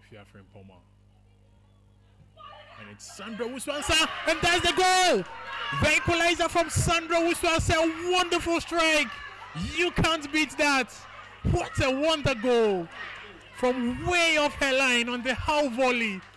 Fiafre Frimpong. And it's Sandra Wiswansa, and that's the goal! The equalizer from Sandra Wiswansa, a wonderful strike. You can't beat that. What a wonder goal from way off her line on the half volley.